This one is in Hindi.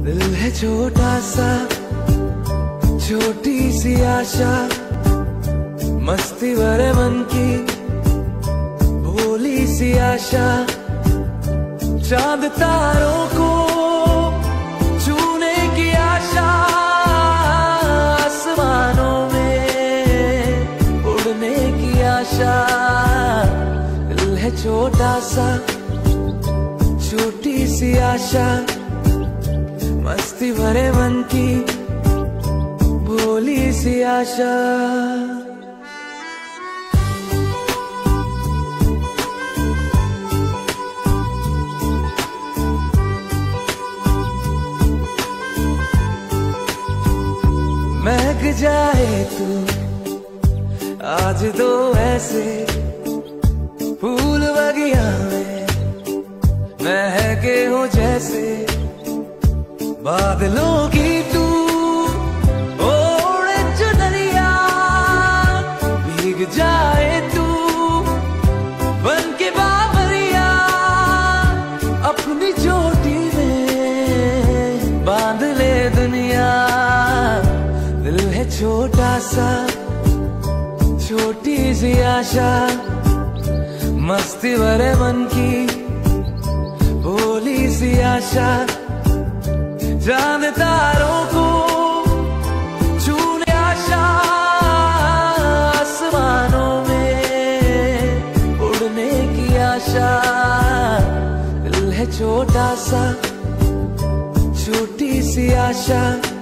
दिल है छोटा सा, छोटी सी आशा, मस्ती भरे मन की भोली सी आशा। चांद तारों को छूने की आशा, आसमानों में उड़ने की आशा। दिल है छोटा सा, छोटी सी आशा, मस्ती भरे मन की भोली सी आशा। महक जाए तू आज तो ऐसे, फूल बगिया में महके हो जैसे। बादलों की तू ओढ़े चुनरिया, भीग जाए तू बन के बाबरिया। अपनी चोटी में बांध ले दुनिया। दिल है छोटा सा, छोटी सी आशा, मस्ती भरे मन की भोली सी आशा। चांद तारों को छूने आशा, आसमानों में उड़ने की आशा। दिल है छोटा सा, छोटी सी आशा,